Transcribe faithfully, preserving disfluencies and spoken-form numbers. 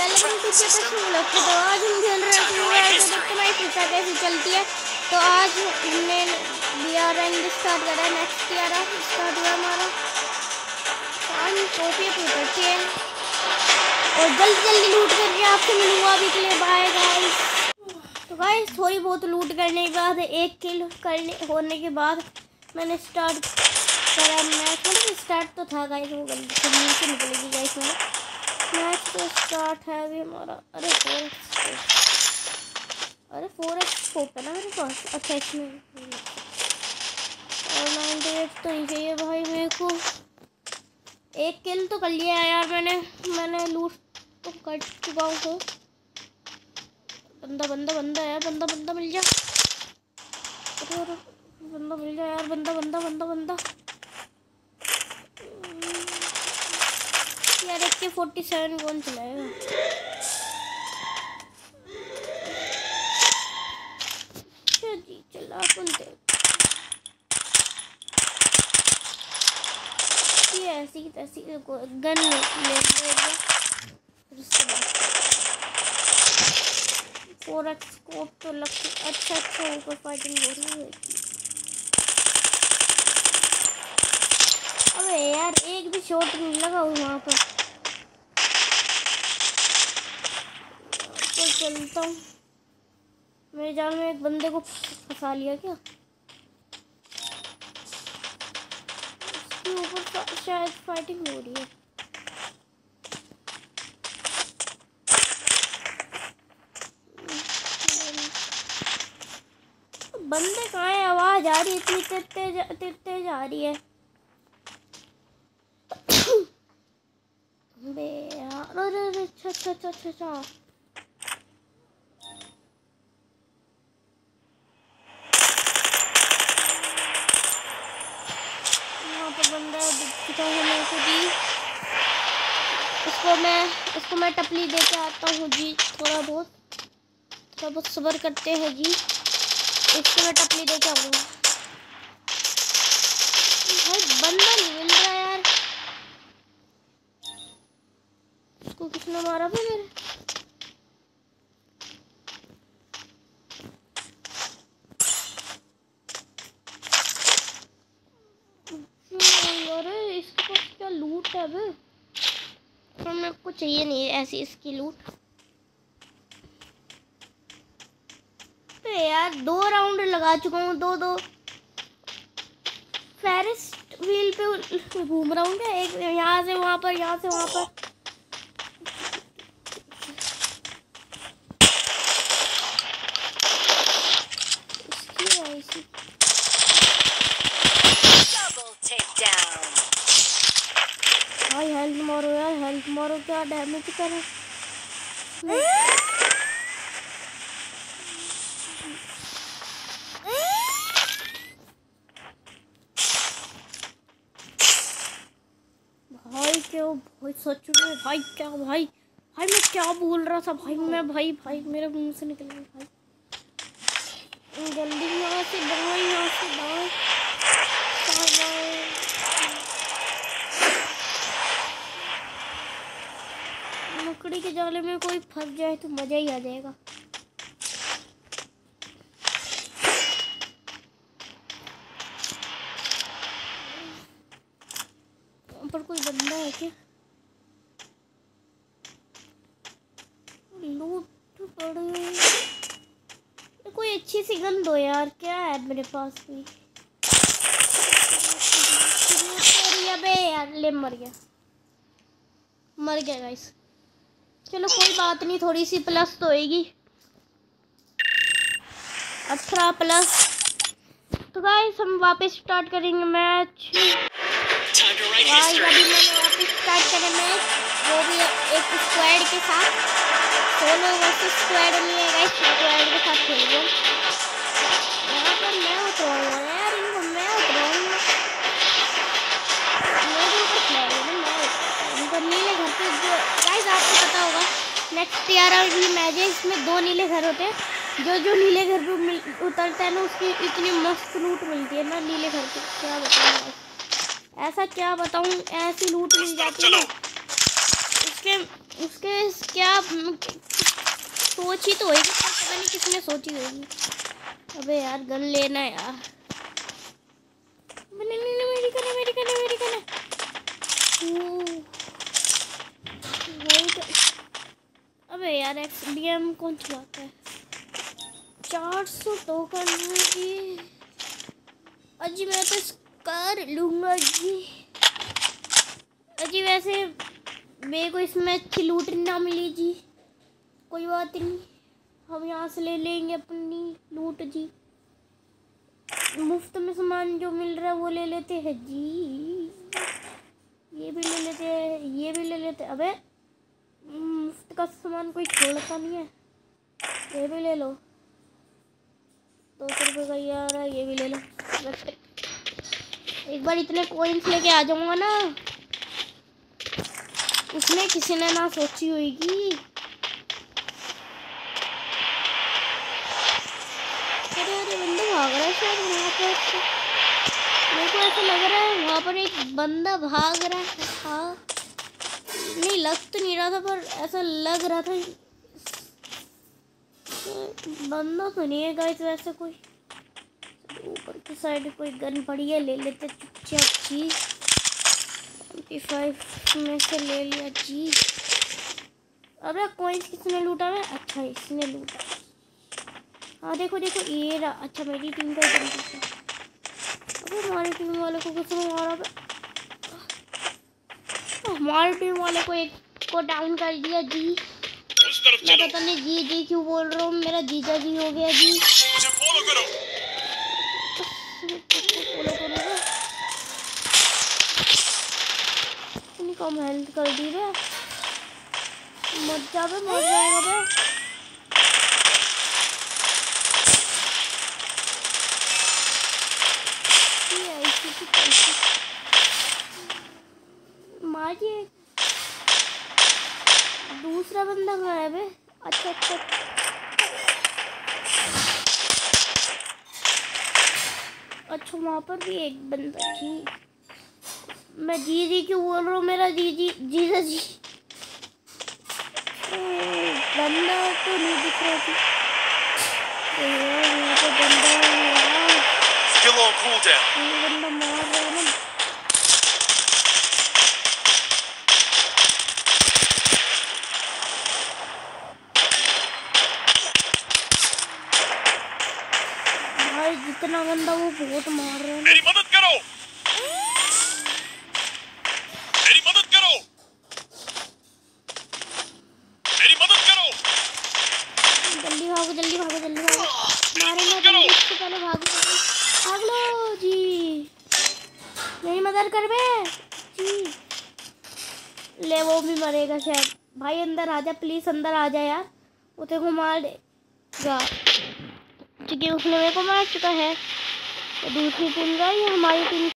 Welcome to Chetak vlog. तो आज हम खेल रहे हैं देखते हैं फीफा कैसी चलती है। तो आज हमने दिया रैंक स्टार्ट करा है, नेक्स्ट ईयर स्टार्ट हुआ हमारा। पानी कॉपी पे करते हैं और जल्दी जल्दी लूट करके आपसे मिलूंगा। अभी के लिए बाय गाइस। तो गाइस थोड़ी बहुत लूट करने के बाद एक किल करने होने के बाद मैंने स्टार्ट करा मैच। मतलब स्टार्ट तो था गाइस, वो गलती से नीचे निकलेगी गाइस। में मैच तो स्टार्ट है अभी हमारा। अरे फोर अरे फोर एक्स स्कोप है ना मेरे पास। अच्छा इसमें और नाइन्टी एट तो नहीं चाहिए भाई मेरे को। एक किल तो कर लिया है यार मैंने मैंने लूट तो कर चुका हूँ। बंदा बंदा बंदा यार, बंदा बंदा मिल जा। अरे बंदा मिल जा यार, बंदा बंदा बंदा बंदा यार। एक के फोर्टी सेवन कौन चलाएगा? जी चला बोलते ये ऐसी की तैसी गन ले लेगा। फोर एक्स स्कोप तो लग अच्छा अच्छा ऊपर फाइटिंग हो रही है। अबे यार एक भी शॉट नहीं लगा वहाँ पर। तो चलता हूँ। मेरे जाल में एक बंदे को फंसा लिया क्या? उसके ऊपर शायद फाइटिंग हो रही है। बंदे कहाँ है? आवाज आ रही है इतनी तेज तेज तेज आ रही है। बे यार अरे अरे अच्छा अच्छा अच्छा अच्छा अच्छा यहाँ पर बंदा दिख चुका है मेरे को जी। इसको मैं इसको मैं टपली दे के आता हूँ जी। थोड़ा बहुत थोड़ा बहुत सब्र करते हैं जी। इसको मैं टपली दे के आऊँगा। भाई बंदा नहीं मिल रहा यार। इसको किसने मारा था मेरे? अरे इसके पास क्या लूट है अबे? तो मेरे को चाहिए नहीं ऐसी इसकी लूट। तो यार दो राउंड लगा चुका हूँ, दो दो फेरिस व्हील पे घूम रहा हूँ क्या? एक यहाँ से वहाँ पर, यहाँ से वहाँ पर। भाई हेल्थ मारो यार, हेल्थ मारो। क्या डैमेज कर भाई क्यों भाई सच में भाई क्या भाई भाई मैं क्या बोल रहा था भाई मैं भाई भाई मेरे मुंह से निकल गया भाई। जल्दी यहाँ से भाई, यहाँ से भाई। मकड़ी के जाले में कोई फंस जाए तो मजा ही आ जाएगा। वहाँ पर कोई बंदा है क्या? लूट पड़े। कोई अच्छी सी गन दो यार। क्या है मेरे पास भी? अबे यार ले मर गया मर गया गाइस। चलो कोई बात नहीं, थोड़ी सी प्लस तो होएगी। अठारह प्लस। तो गाइस हम वापस स्टार्ट करेंगे मैच। गाइस अभी मैंने वापस स्टार्ट करा मैच, वो भी एक स्क्वाड के साथ। सोलो वर्सेस स्क्वाड नहीं है गाइस, स्क्वाड के साथ खेलेंगे। यहाँ पर मैं उतराऊंगा यार, इनको मैं उतराऊंगा। मेरे ऊपर खिलाएंगे ना मैं इनको। नीले घर पे जो गाइस आपको पता होगा नेक्स्ट ईयर वाली मैच है, इसमें दो नीले घर होते हैं। जो जो नीले घर पे उतरता है ना उसकी इतनी मस्त लूट मिलती है ना नीले घर पे। क्या बताऊँ ऐसा क्या बताऊँ, ऐसी लूट मिल जाती है ना। उसके उसके क्या सोची तो होगी, पता नहीं किसने सोची होगी। अबे यार गन लेना यार, नहीं नहीं नहीं मेरी करना मेरी करना मेरी करना वही तो। अबे यार एक्स डी एम कौन चलाता है? चार सौ टोकन है जी। अजी मैं तो कर लूँगा जी। अजी वैसे मेरे को इसमें अच्छी लूट ना मिली जी, कोई बात नहीं, हम यहाँ से ले लेंगे अपनी लूट जी। मुफ्त में सामान जो मिल रहा है वो ले लेते हैं जी। ये भी ले लेते हैं, ये भी ले लेते हैं। अबे मुफ्त का सामान कोई छोड़ता नहीं है। ये भी ले लो, दो सौ रुपये का ये आ रहा है, ये भी ले लो। एक बार इतने कॉइन्स लेके आ जाऊंगा ना, उसमें किसी ने ना सोची होगी। अरे अरे बंदा भाग रहा है शायद वहाँ पर, मेरे को ऐसा लग रहा है वहाँ पर एक बंदा भाग रहा है। हाँ नहीं लग तो नहीं रहा था, पर ऐसा लग रहा था। बंदा तो नहीं है गाइस वैसे कोई। ऊपर की साइड कोई गन पड़ी है, ले लेते चुपचाप जी। ट्वेंटी फाइव में से ले लिया जी। अरे कॉइन्स किसने लूटा है? अच्छा इसने लूटा। हाँ देखो देखो ये रहा। अच्छा मेरी टीम का ही है। अबे हमारी टीम वाले को किसने मारा? हमारी टीम वाले को एक को डाउन कर दिया जी। मैं पता नहीं जी जी क्यों बोल रहा हूँ, मेरा जीजा जी हो गया जी। फॉलो करो इतनी कम हेल्थ कर दी रे, मत जा बे, मर जाएगा बे। मारिए। दूसरा बंदा कहाँ है बे? अच्छा अच्छा अच्छा वहाँ पर भी एक बंदा जी। मैं जी जी क्यों बोल रहा हूँ, मेरा जी जी जीजा जी। बंदा तो नहीं दिख रहा थी यहाँ पे। बंदा बंदा मार रहा है ना। भाई जितना बंदा वो बहुत मार रहा है। मेरी मदद करो, मेरी मदद करो, मेरी मदद करो। जल्दी भागो जल्दी भागो जल्दी भागो, मारेंगे जल्दी इससे पहले। भागो भाग लो जी, मेरी मदद कर बे जी। ले वो भी मरेगा शायद। भाई अंदर आ जा प्लीज, अंदर आ जा यार, वो तेरे को मार देगा क्योंकि उसने मेरे को मार चुका है। तो दूसरी टीम का, ये हमारी टीम